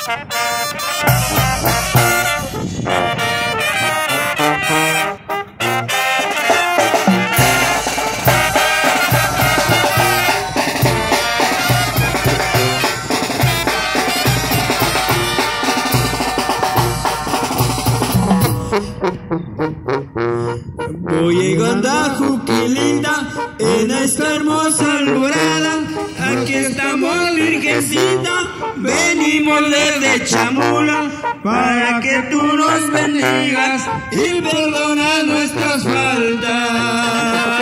Voy llegando a Juquilinda en esta hermosa alborada. Aquí estamos, virgencita, venimos desde Chamula para que tú nos bendigas y perdonas nuestras faltas.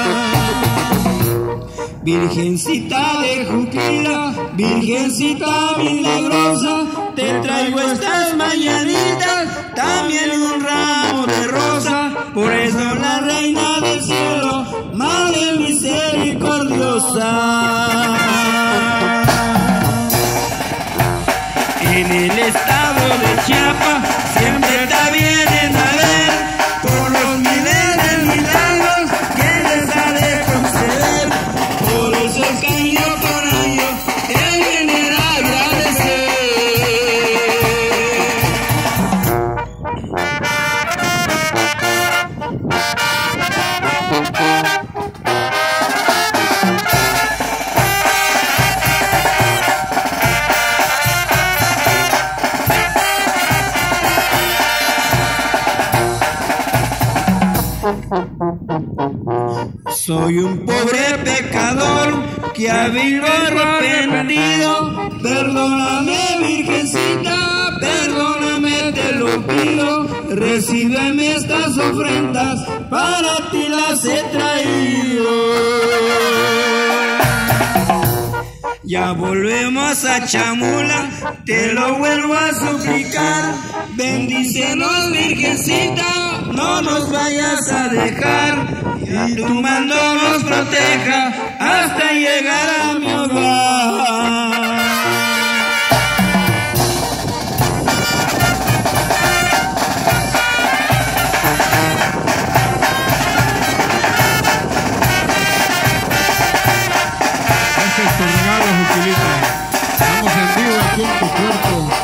Virgencita de Juquila, virgencita milagrosa, te traigo estas mañanitas, también un ramo de rosa. Por eso la reina del cielo, madre misericordiosa. En el estado de Chiapas siempre te vienen a ver por los miles de milagros que les ha de conceder. Por eso es que año con año te vienen a agradecer. Soy un pobre pecador que ha vivido arrepentido. Perdóname, virgencita, perdóname, te lo pido. Recíbeme estas ofrendas, para ti las he traído. Ya volvemos a Chamula, te lo vuelvo a suplicar. Bendícenos, virgencita, no nos vayas a dejar. Y tu mando nos proteja hasta llegar a mi hogar. Este es tu regalo, Juquilita. Estamos en vivo aquí en tu cuerpo.